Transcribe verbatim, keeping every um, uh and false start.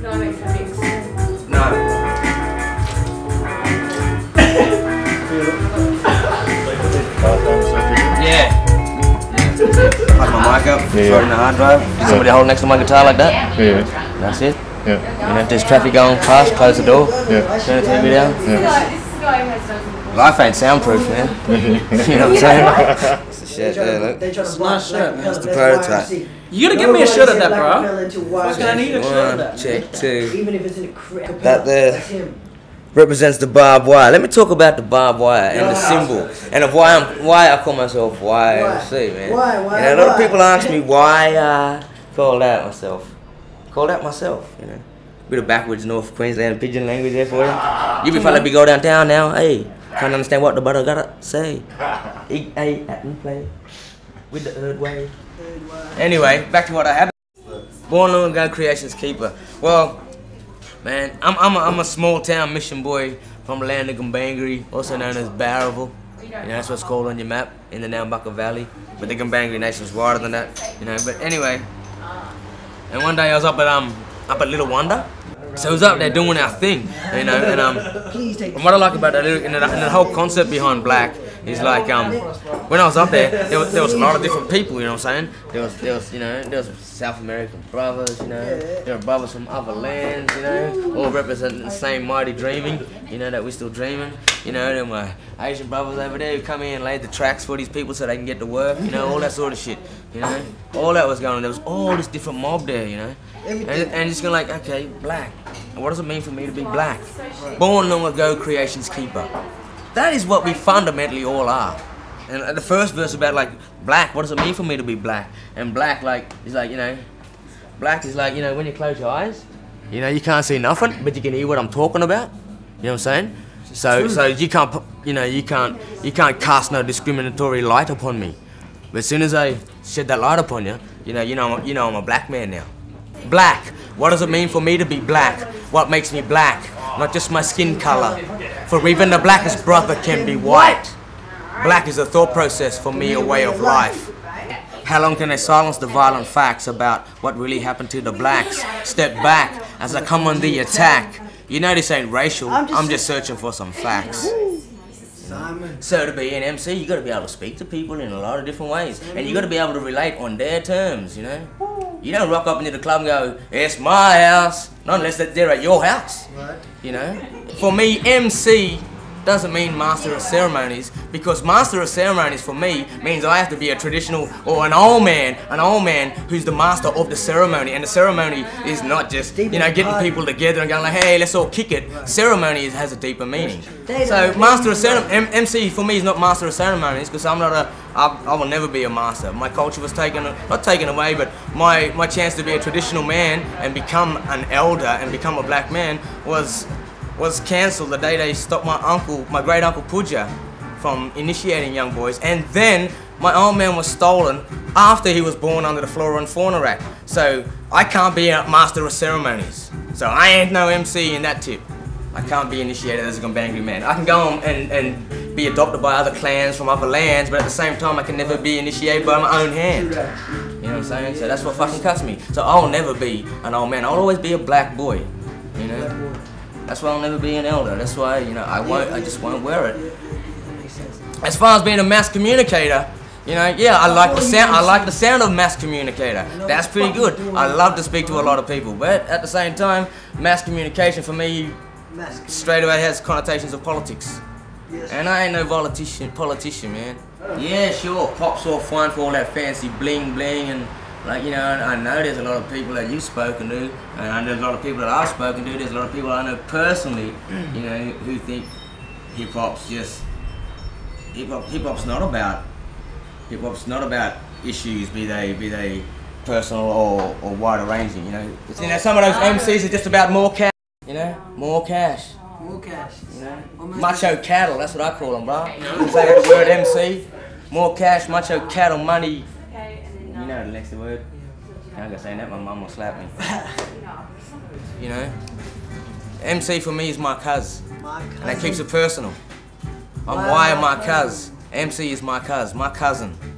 No, I meant for mix. No. Yeah. Plug my mic up, Yeah. throw it in the hard drive, get somebody hold next to my guitar like that. Yeah. That's it. Yeah. You know, if there's traffic going past, close the door, Yeah. turn the T V down. This is the guy who has done Life ain't soundproof, man. You know what I'm saying? It's the shit, yeah, look. It's a nice shirt, man. That's the prototype. You gotta give me a shirt of that, bro. I was gonna need a shirt of One, that. check, two. Even if it's in a crap. That there represents the barbed wire. Let me talk about the barbed wire and the symbol, and of why I'm why I call myself Y M C, man. Why? Why? You know, a lot of why? people ask me why I call that myself. Call that myself, you know. Bit of backwards North Queensland pigeon language there for you. You be probably be go downtown now. Hey, can't understand what the butter gotta say. Eat, ate, and play with the third way. Anyway, back to what I had. Born long ago, creation's keeper. Well, man, I'm I'm a, I'm a small town mission boy from the land of Gumbangri, also known as Barraville. You know, that's what's called on your map in the Nambucca Valley. But the Gumbangri Nation's wider than that. You know, but anyway. And one day I was up at um up at Little Wonder. So I was up there doing our thing, you know, and um, and what I like about that, and the, and the whole concept behind Black is like um, when I was up there, there was, there was a lot of different people, you know what I'm saying? There was, there was, you know, there was South American brothers, you know, there were brothers from other lands, you know, all representing the same mighty dreaming, you know, that we're still dreaming, you know, there were Asian brothers over there who come in and laid the tracks for these people so they can get to work, you know, all that sort of shit, you know, all that was going on. There was all this different mob there, you know. And, and it's gonna like, okay, black. What does it mean for me to be black? Born long ago, creation's keeper. That is what we fundamentally all are. And the first verse about like, black, what does it mean for me to be black? And black like, is like, you know, black is like, you know, when you close your eyes, you know, you can't see nothing, but you can hear what I'm talking about. You know what I'm saying? So, so you can't, you know, you can't, you can't cast no discriminatory light upon me. But as soon as I shed that light upon you, you know, you know, I'm, you know, I'm a black man now. Black. What does it mean for me to be black? What makes me black? Not just my skin color. For even the blackest brother can be white. Black is a thought process for me, a way of life. How long can they silence the violent facts about what really happened to the blacks? Step back as I come on the attack. You know this ain't racial, I'm just searching for some facts. So to be an M C, you gotta be able to speak to people in a lot of different ways. And you gotta be able to relate on their terms, you know? You don't rock up into the club and go, it's my house, not unless they're at your house, you know? For me, M C doesn't mean master of ceremonies, because master of ceremonies for me means I have to be a traditional or an old man, an old man who's the master of the ceremony. And the ceremony is not just, you know, getting people together and going like, hey, let's all kick it. Ceremony is, has a deeper meaning. So master of ceremonies, M C for me is not master of ceremonies, because I'm not a, I, I will never be a master. My culture was taken, not taken away, but my, my chance to be a traditional man and become an elder and become a black man was was cancelled the day they stopped my uncle, my great uncle Puja, from initiating young boys. And then my old man was stolen after he was born under the Flora and Fauna Act. So I can't be a master of ceremonies. So I ain't no M C in that tip. I can't be initiated as a Gumbangri man. I can go on and, and be adopted by other clans from other lands, but at the same time I can never be initiated by my own hand. You know what I'm saying? So that's what fucking cuts me. So I'll never be an old man. I'll always be a black boy. You know? That's why I'll never be an elder. That's why, you know, I won't, I just won't wear it. As far as being a mass communicator, you know, yeah, I like the sound, I like the sound of mass communicator. That's pretty good. I love to speak to a lot of people, but at the same time, mass communication for me straight away has connotations of politics. And I ain't no politician, politician, man. Yeah, sure, pop's all fine for all that fancy bling bling and, like, you know, I know there's a lot of people that you've spoken to, and there's a lot of people that I've spoken to, there's a lot of people I know personally, you know, who think hip-hop's just, hip-hop, hip-hop's not about, hip-hop's not about issues, be they, be they personal or, or wide ranging, you know. You know, some of those M Cs are just about more cash, you know, more cash. More cash. You know, macho cattle, that's what I call them, bro. You say the word M C, more cash, macho cattle, money. You know the next word. I'm gonna say that, my mum will slap me. You know? M C for me is my cuz. And that keeps it personal. I'm why my cuz. M C is my cuz, my cousin.